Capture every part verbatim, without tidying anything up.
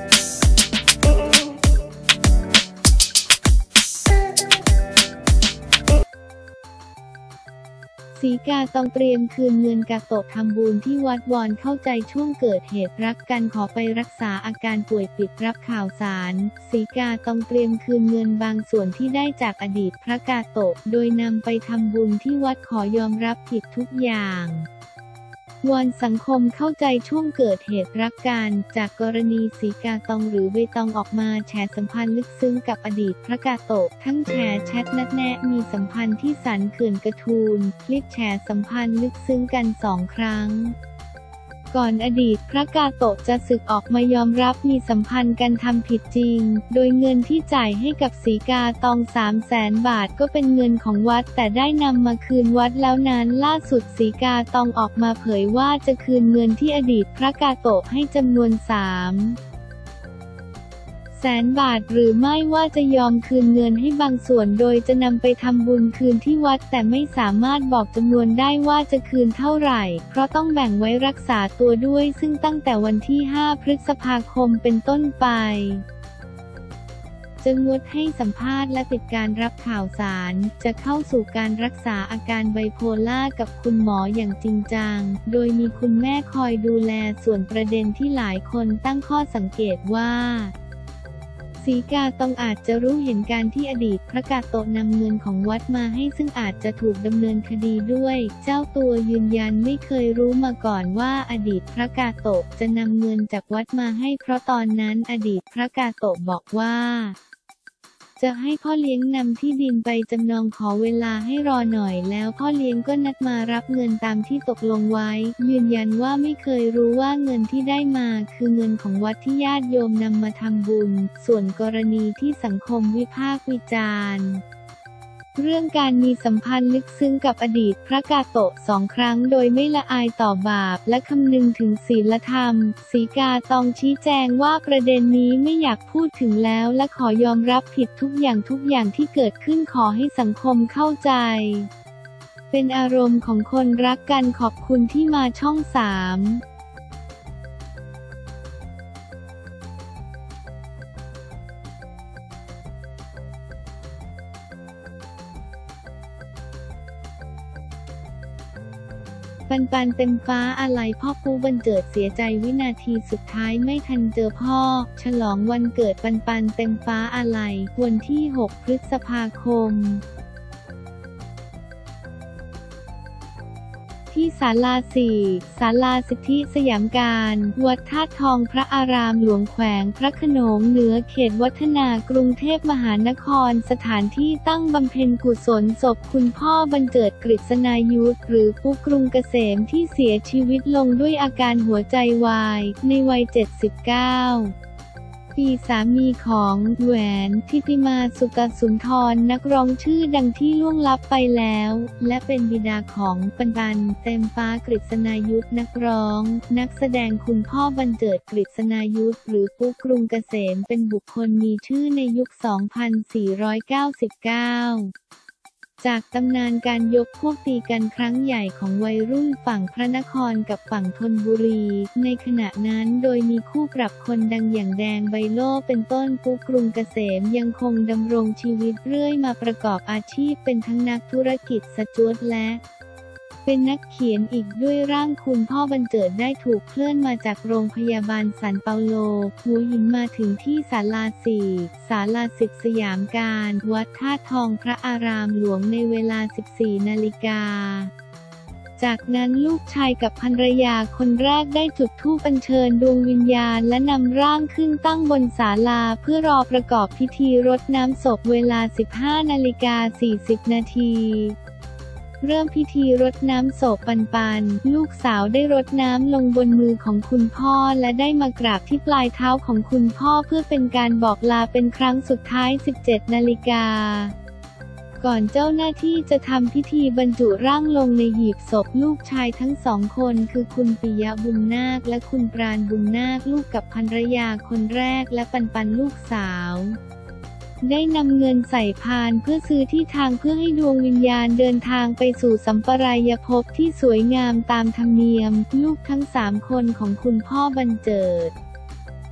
ศรีกาต้องเตรียมคืนเงินกาโตะทำบุญที่วัดวอนเข้าใจช่วงเกิดเหตุรักกันขอไปรักษาอาการป่วยปิดรับข่าวสารศรีกาต้องเตรียมคืนเงินบางส่วนที่ได้จากอดีตพระกาโตะโดยนำไปทำบุญที่วัดขอยอมรับผิดทุกอย่างวอนสังคมเข้าใจช่วงเกิดเหตุรักกันจากกรณีศรีกาตองหรือเบตองออกมาแฉสัมพันธ์ลึกซึ้งกับอดีตพระกาโตะทั้งแฉแชทนัดแนะมีสัมพันธ์ที่สันเขื่อนกระทูลคลิปแฉสัมพันธ์ลึกซึ้งกันสองครั้งก่อนอดีตพระกาโตะจะสึกออกมายอมรับมีสัมพันธ์กันทำผิดจริงโดยเงินที่จ่ายให้กับศรีกาตองสามแสนบาทก็เป็นเงินของวัดแต่ได้นำมาคืนวัดแล้วนั้นล่าสุดศรีกาตองออกมาเผยว่าจะคืนเงินที่อดีตพระกาโตะให้จำนวนสามแสนบาทหรือไม่ว่าจะยอมคืนเงินให้บางส่วนโดยจะนำไปทำบุญคืนที่วัดแต่ไม่สามารถบอกจำนวนได้ว่าจะคืนเท่าไหร่เพราะต้องแบ่งไว้รักษาตัวด้วยซึ่งตั้งแต่วันที่ห้าพฤษภาคมเป็นต้นไปจะงดให้สัมภาษณ์และปิดการรับข่าวสารจะเข้าสู่การรักษาอาการไบโพล่ากับคุณหมออย่างจริงจังโดยมีคุณแม่คอยดูแลส่วนประเด็นที่หลายคนตั้งข้อสังเกตว่าศรีกาตองอาจจะรู้เห็นการที่อดีตพระกาโตะนำเงินของวัดมาให้ซึ่งอาจจะถูกดำเนินคดีด้วยเจ้าตัวยืนยันไม่เคยรู้มาก่อนว่าอดีตพระกาโตะจะนำเงินจากวัดมาให้เพราะตอนนั้นอดีตพระกาโตะบอกว่าจะให้พ่อเลี้ยงนำที่ดินไปจำนองขอเวลาให้รอหน่อยแล้วพ่อเลี้ยงก็นัดมารับเงินตามที่ตกลงไว้ยืนยันว่าไม่เคยรู้ว่าเงินที่ได้มาคือเงินของวัดที่ญาติโยมนำมาทำบุญส่วนกรณีที่สังคมวิพากษ์วิจารณ์เรื่องการมีสัมพันธ์ลึกซึ้งกับอดีตพระกาโตะสองครั้งโดยไม่ละอายต่อบาปและคำนึงถึงศีลธรรมศรีกาตองชี้แจงว่าประเด็นนี้ไม่อยากพูดถึงแล้วและขอยอมรับผิดทุกอย่างทุกอย่างที่เกิดขึ้นขอให้สังคมเข้าใจเป็นอารมณ์ของคนรักกันขอบคุณที่มาช่องสามปันปันเต็มฟ้าอาลัยพ่อปูบันเจิดเสียใจวินาทีสุดท้ายไม่ทันเจอพ่อฉลองวันเกิดปันปันเต็มฟ้าอาลัยวันที่หกพฤษภาคมที่ศาลาสี่ศาลาสิทธิสยามการวัดธาตุทองพระอารามหลวงแขวงพระโขนงเหนือเขตวัฒนากรุงเทพมหานครสถานที่ตั้งบำเพ็ญกุศลศพคุณพ่อบรรเจิดกฤษณายุทธหรือปุ๊กกรุงเกษมที่เสียชีวิตลงด้วยอาการหัวใจวายในวัยเจ็ดสิบเก้าปีสามีของแหวนทิติมาสุกสุนทรนักร้องชื่อดังที่ล่วงลับไปแล้วและเป็นบิดาของปันปันเต็มฟ้ากฤษณายุทธนักร้องนักแสดงคุณพ่อบรรเจิดกฤษณายุทธหรือปุ๊กกรุงเกษมเป็นบุคคลมีชื่อในยุค สองพันสี่ร้อยเก้าสิบเก้าจากตำนานการยกพวกตีกันครั้งใหญ่ของวัยรุ่นฝั่งพระนครกับฝั่งธนบุรีในขณะนั้นโดยมีคู่ปรับคนดังอย่างแดงใบโล่เป็นต้นปุ๊กกรุงเกษมยังคงดำรงชีวิตเรื่อยมาประกอบอาชีพเป็นทั้งนักธุรกิจสจวตและเป็นนักเขียนอีกด้วยร่างคุณพ่อบรรเจิดได้ถูกเคลื่อนมาจากโรงพยาบาลสันเปาโลหัวหินมาถึงที่ศาลาสี่ศาลาสิบสยามการวัดธาตุทองพระอารามหลวงในเวลา สิบสี่นาฬิกาจากนั้นลูกชายกับภรรยาคนแรกได้จุดธูปอัญเชิญดวงวิญญาณและนำร่างขึ้นตั้งบนศาลาเพื่อรอประกอบพิธีรดน้ำศพเวลา สิบห้านาฬิกาสี่สิบนาทีเริ่มพิธีรดน้ำศพปันปันลูกสาวได้รดน้ำลงบนมือของคุณพ่อและได้มากราบที่ปลายเท้าของคุณพ่อเพื่อเป็นการบอกลาเป็นครั้งสุดท้าย สิบเจ็ดนาฬิกาก่อนเจ้าหน้าที่จะทำพิธีบรรจุร่างลงในหีบศพลูกชายทั้งสองคนคือคุณปิยะบุญนาคและคุณปราณบุญนาคลูกกับภรรยาคนแรกและปันปันลูกสาวได้นำเงินใส่พานเพื่อซื้อที่ทางเพื่อให้ดวงวิญญาณเดินทางไปสู่สัมปรายภพที่สวยงามตามธรรมเนียมลูกทั้งสามคนของคุณพ่อบรรเจิด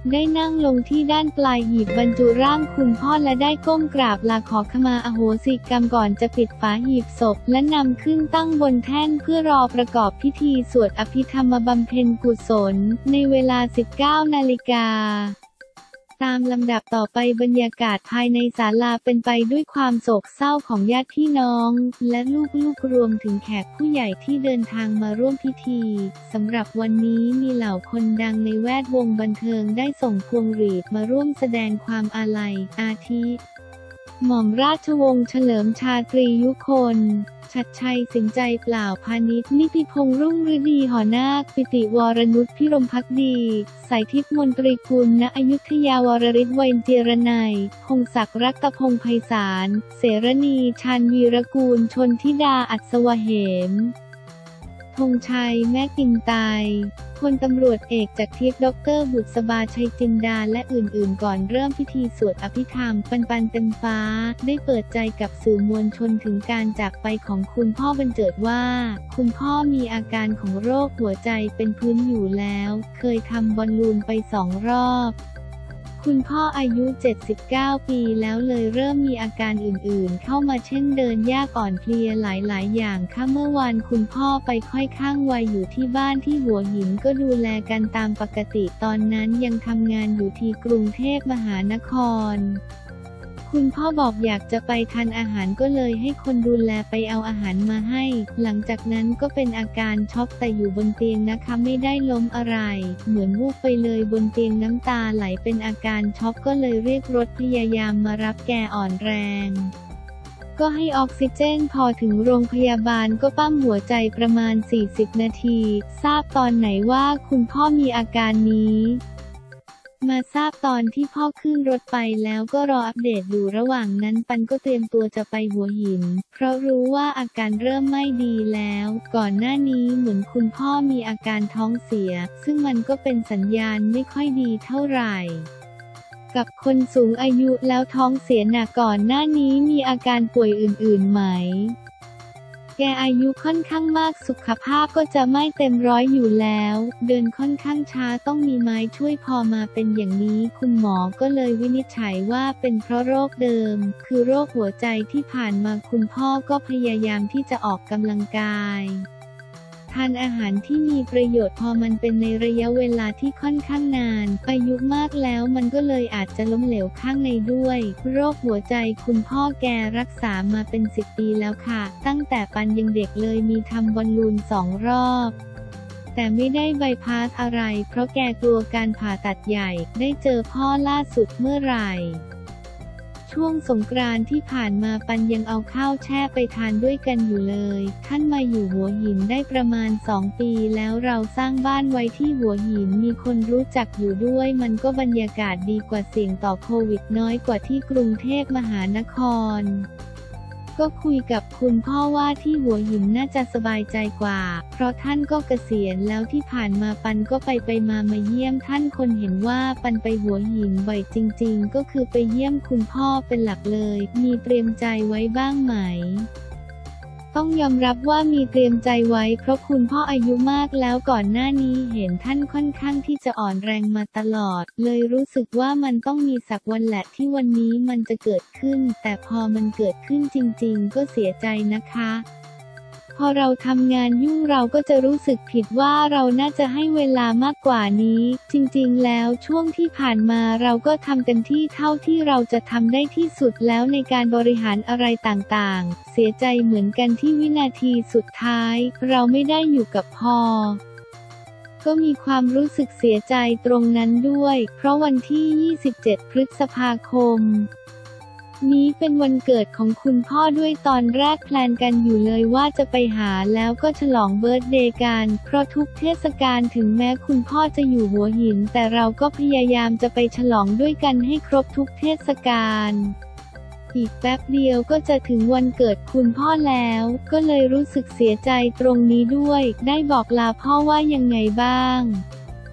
ได้นั่งลงที่ด้านปลายหีบบรรจุร่างคุณพ่อและได้ก้มกราบลาขอขมาอโหสิกรรมก่อนจะปิดฝาหีบศพและนำขึ้นตั้งบนแท่นเพื่อรอประกอบพิธีสวดอภิธรรมบำเพ็ญกุศลในเวลา สิบเก้านาฬิกาตามลำดับต่อไปบรรยากาศภายในศาลาเป็นไปด้วยความโศกเศร้าของญาติพี่น้องและลูกๆรวมถึงแขกผู้ใหญ่ที่เดินทางมาร่วมพิธีสำหรับวันนี้มีเหล่าคนดังในแวดวงบันเทิงได้ส่งพวงหรีดมาร่วมแสดงความอาลัยอาทิหม่อมราชวงศ์เฉลิมชาตรียุคนชัดชัยสิงใจเปล่าพานิชนิติพงษ์รุ่งฤดีหอนาคปิติวรนุชพิรมภักดีสายทิพย์มนตรีกุลณอยุธยาวรริศเวนเจรนัยพงศักดิ์รัตพงษ์ไพศาลเสรณีชาญวีรกูลชนธิดาอัศวเหมธงชัยแม่กินไตพลตำรวจเอกจากทิพย์ดรบุษบาชัยจินดาและอื่นๆก่อนเริ่มพิธีสวดอภิธรรมปันปันเต็มฟ้าได้เปิดใจกับสื่อมวลชนถึงการจากไปของคุณพ่อบรรเจิดว่าคุณพ่อมีอาการของโรคหัวใจเป็นพื้นอยู่แล้วเคยทำบอลลูนไปสองรอบคุณพ่ออายุเจ็ดสิบเก้าปีแล้วเลยเริ่มมีอาการอื่นๆเข้ามาเช่นเดินยากอ่อนเพลียหลายๆอย่างค่ะเมื่อวานคุณพ่อไปค่อยข้างวัยอยู่ที่บ้านที่หัวหินก็ดูแลกันตามปกติตอนนั้นยังทำงานอยู่ที่กรุงเทพมหานครคุณพ่อบอกอยากจะไปทานอาหารก็เลยให้คนดูแลไปเอาอาหารมาให้หลังจากนั้นก็เป็นอาการช็อกแต่อยู่บนเตียงนะคะไม่ได้ล้มอะไรเหมือนวูบไปเลยบนเตียงน้ำตาไหลเป็นอาการช็อกก็เลยเรียกรถพยายามมารับแกอ่อนแรงก็ให้ออกซิเจนพอถึงโรงพยาบาลก็ปั้มหัวใจประมาณสี่สิบนาทีทราบตอนไหนว่าคุณพ่อมีอาการนี้มาทราบตอนที่พ่อขึ้นรถไปแล้วก็รออัปเดตอยู่ระหว่างนั้นปันก็เตรียมตัวจะไปหัวหินเพราะรู้ว่าอาการเริ่มไม่ดีแล้วก่อนหน้านี้เหมือนคุณพ่อมีอาการท้องเสียซึ่งมันก็เป็นสัญญาณไม่ค่อยดีเท่าไหร่กับคนสูงอายุแล้วท้องเสียหนักก่อนหน้านี้มีอาการป่วยอื่นๆไหมแกอายุค่อนข้างมากสุขภาพก็จะไม่เต็มร้อยอยู่แล้วเดินค่อนข้างช้าต้องมีไม้ช่วยพอมาเป็นอย่างนี้คุณหมอก็เลยวินิจฉัยว่าเป็นเพราะโรคเดิมคือโรคหัวใจที่ผ่านมาคุณพ่อก็พยายามที่จะออกกำลังกายทานอาหารที่มีประโยชน์พอมันเป็นในระยะเวลาที่ค่อนข้างนานอายุมากแล้วมันก็เลยอาจจะล้มเหลวข้างในด้วยโรคหัวใจคุณพ่อแกรักษามาเป็นสิบปีแล้วค่ะตั้งแต่ปันยังเด็กเลยมีทำบอลลูนสองรอบแต่ไม่ได้ใบพาสอะไรเพราะแกกลัวการผ่าตัดใหญ่ได้เจอพ่อล่าสุดเมื่อไหร่ช่วงสงกรานต์ที่ผ่านมาปันยังเอาข้าวแช่ไปทานด้วยกันอยู่เลยท่านมาอยู่หัวหินได้ประมาณสองปีแล้วเราสร้างบ้านไว้ที่หัวหินมีคนรู้จักอยู่ด้วยมันก็บรรยากาศดีกว่าเสี่ยงต่อโควิดน้อยกว่าที่กรุงเทพมหานครก็คุยกับคุณพ่อว่าที่หัวหินน่าจะสบายใจกว่าเพราะท่านก็เกษียณแล้วที่ผ่านมาปันก็ไปไปมามาเยี่ยมท่านคนเห็นว่าปันไปหัวหินบ่อยจริงๆก็คือไปเยี่ยมคุณพ่อเป็นหลักเลยมีเตรียมใจไว้บ้างไหมต้องยอมรับว่ามีเตรียมใจไว้เพราะคุณพ่ออายุมากแล้วก่อนหน้านี้เห็นท่านค่อนข้างที่จะอ่อนแรงมาตลอดเลยรู้สึกว่ามันต้องมีสักวันแหละที่วันนี้มันจะเกิดขึ้นแต่พอมันเกิดขึ้นจริงๆก็เสียใจนะคะพอเราทำงานยุ่งเราก็จะรู้สึกผิดว่าเราน่าจะให้เวลามากกว่านี้จริงๆแล้วช่วงที่ผ่านมาเราก็ทำเต็มที่เท่าที่เราจะทำได้ที่สุดแล้วในการบริหารอะไรต่างๆเสียใจเหมือนกันที่วินาทีสุดท้ายเราไม่ได้อยู่กับพ่อก็มีความรู้สึกเสียใจตรงนั้นด้วยเพราะวันที่ยี่สิบเจ็ดพฤษภาคมนี้เป็นวันเกิดของคุณพ่อด้วยตอนแรกแพลนกันอยู่เลยว่าจะไปหาแล้วก็ฉลองเบิร์ธเดย์กันเพราะทุกเทศกาลถึงแม้คุณพ่อจะอยู่หัวหินแต่เราก็พยายามจะไปฉลองด้วยกันให้ครบทุกเทศกาลอีกแป๊บเดียวก็จะถึงวันเกิดคุณพ่อแล้วก็เลยรู้สึกเสียใจตรงนี้ด้วยได้บอกลาพ่อว่ายังไงบ้าง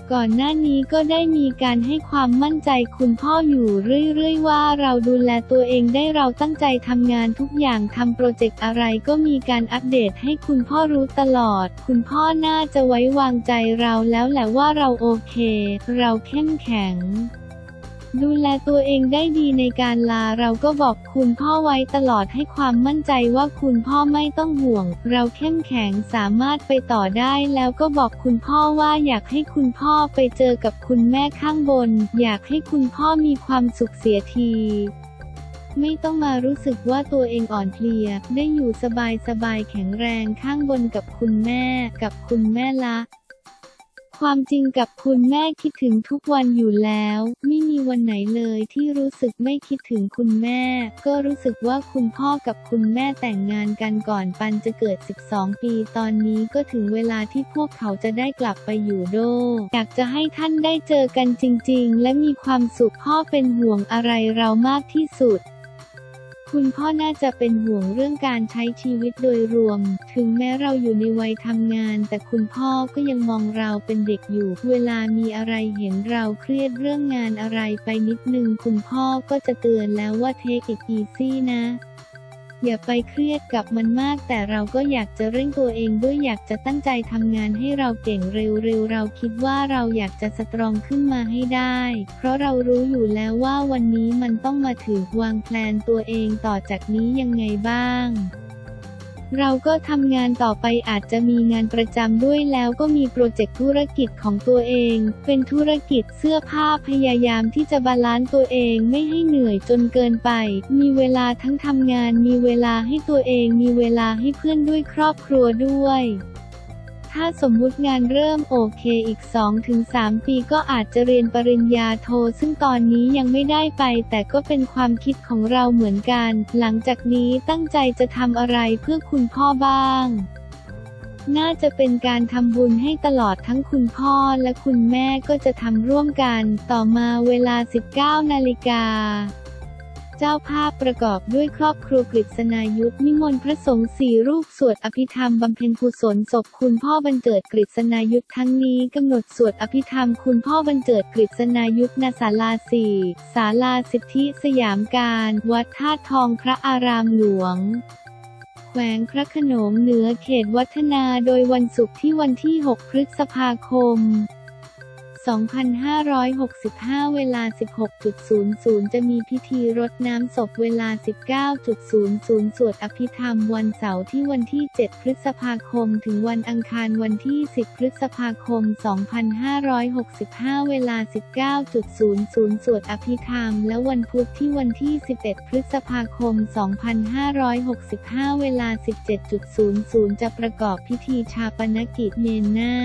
ก่อนหน้านี้ก็ได้มีการให้ความมั่นใจคุณพ่ออยู่เรื่อยๆว่าเราดูแลตัวเองได้เราตั้งใจทำงานทุกอย่างทำโปรเจกต์อะไรก็มีการอัปเดตให้คุณพ่อรู้ตลอดคุณพ่อน่าจะไว้วางใจเราแล้วแหละว่าเราโอเคเราเข้มแข็งดูแลตัวเองได้ดีในการลาเราก็บอกคุณพ่อไว้ตลอดให้ความมั่นใจว่าคุณพ่อไม่ต้องห่วงเราเข้มแข็งสามารถไปต่อได้แล้วก็บอกคุณพ่อว่าอยากให้คุณพ่อไปเจอกับคุณแม่ข้างบนอยากให้คุณพ่อมีความสุขเสียทีไม่ต้องมารู้สึกว่าตัวเองอ่อนเพลียได้อยู่สบายๆแข็งแรงข้างบนกับคุณแม่กับคุณแม่ละความจริงกับคุณแม่คิดถึงทุกวันอยู่แล้วไม่มีวันไหนเลยที่รู้สึกไม่คิดถึงคุณแม่ก็รู้สึกว่าคุณพ่อกับคุณแม่แต่งงานกันก่อนปันจะเกิดสิบสองปีตอนนี้ก็ถึงเวลาที่พวกเขาจะได้กลับไปอยู่โดอยากจะให้ท่านได้เจอกันจริงๆและมีความสุขพ่อเป็นห่วงอะไรเรามากที่สุดคุณพ่อน่าจะเป็นห่วงเรื่องการใช้ชีวิตโดยรวมถึงแม้เราอยู่ในวัยทำงานแต่คุณพ่อก็ยังมองเราเป็นเด็กอยู่เวลามีอะไรเห็นเราเครียดเรื่องงานอะไรไปนิดนึงคุณพ่อก็จะเตือนแล้วว่า take it easy นะอย่าไปเครียดกับมันมากแต่เราก็อยากจะเร่งตัวเองด้วยอยากจะตั้งใจทำงานให้เราเก่งเร็วๆเราคิดว่าเราอยากจะสตรองขึ้นมาให้ได้เพราะเรารู้อยู่แล้วว่าวันนี้มันต้องมาถึงวางแพลนตัวเองต่อจากนี้ยังไงบ้างเราก็ทำงานต่อไปอาจจะมีงานประจำด้วยแล้วก็มีโปรเจกต์ธุรกิจของตัวเองเป็นธุรกิจเสื้อผ้าพยายามที่จะบาลานซ์ตัวเองไม่ให้เหนื่อยจนเกินไปมีเวลาทั้งทำงานมีเวลาให้ตัวเองมีเวลาให้เพื่อนด้วยครอบครัวด้วยถ้าสมมุติงานเริ่มโอเคอีก สองถึงสาม ปีก็อาจจะเรียนปริญญาโทซึ่งตอนนี้ยังไม่ได้ไปแต่ก็เป็นความคิดของเราเหมือนกันหลังจากนี้ตั้งใจจะทำอะไรเพื่อคุณพ่อบ้างน่าจะเป็นการทำบุญให้ตลอดทั้งคุณพ่อและคุณแม่ก็จะทำร่วมกันต่อมาเวลา สิบเก้า นาฬิกาเจ้าภาพประกอบด้วยครอบครัวกฤษณายุทธนิมนต์พระสงฆ์สี่รูปสวดอภิธรรมบำเพ็ญกุศลศพคุณพ่อบรรเจิดกฤษณายุทธทั้งนี้กำหนดสวดอภิธรรมคุณพ่อบรรเจิดกฤษณายุทธณศาลาสี่ศาลาสิทธิสยามการวัดธาตุทองพระอารามหลวงแขวงพระโขนงเหนือเขตวัฒนาโดยวันศุกร์ที่วันที่หกพฤษภาคมสองพันห้าร้อยหกสิบห้า เวลา สิบหกนาฬิกา จะมีพิธีรดน้ำศพเวลา สิบเก้านาฬิกา สวดอภิธรรมวันเสาร์ที่วันที่ เจ็ด พฤษภาคมถึงวันอังคารวันที่ สิบ พฤษภาคม สองพันห้าร้อยหกสิบห้า เวลา สิบเก้านาฬิกา สวดอภิธรรมและวันพุธที่วันที่ สิบเอ็ด พฤษภาคม สองพันห้าร้อยหกสิบห้า เวลา สิบเจ็ดนาฬิกา จะประกอบพิธีฌาปนกิจเนรนา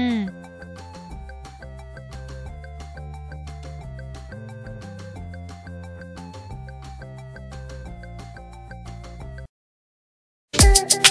ถ